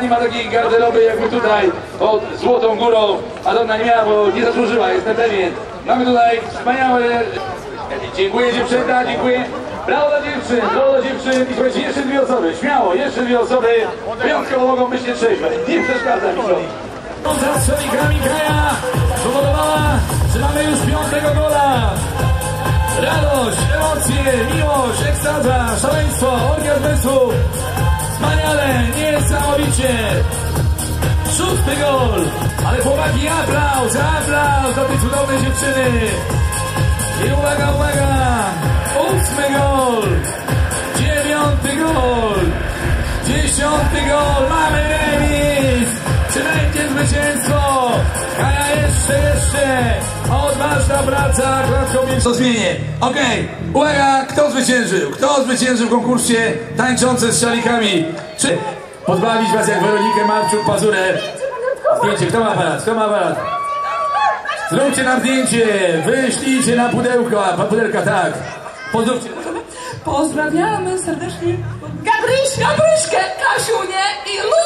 nie ma takiej garderoby jak my tutaj pod Złotą Górą. Madonna nie miała, bo nie zasłużyła, jestem pewien. Mamy tutaj wspaniałe... Dziękuję dziewczęta, dziękuję. Brawo dla dziewczyn, brawo dla dziewczyn. I słuchajcie, jeszcze dwie osoby, śmiało, jeszcze dwie osoby. Wyjątkowo mogą być nie trzeźwe. Nie przeszkadza mi to. Za strzelikami Kaja spowodowała, że mamy już 5. gola. Radość, emocje, miłość, ekstaza, szaleństwo, orgazm, wspaniale, niesamowicie. 6. gol, ale chłopaki, aplauz dla tej cudownej dziewczyny. I uwaga, 8. gol, 9. gol, 10. gol, mamy remis. Czy będzie zwycięstwo? Kaja jeszcze. Odważna praca, klatką większą zmienię. Okej, uwaga, kto zwyciężył? Kto zwyciężył w konkursie tańczące z szalikami? Czy pozbawić was jak Weronikę Marczuk-Pazurę? Zdjęcie, kto ma aparat? Zróbcie nam zdjęcie, wyślijcie na pudełka, tak. Pozdrówcie. Pozdrawiamy serdecznie Gabryśkę, Kasiunię i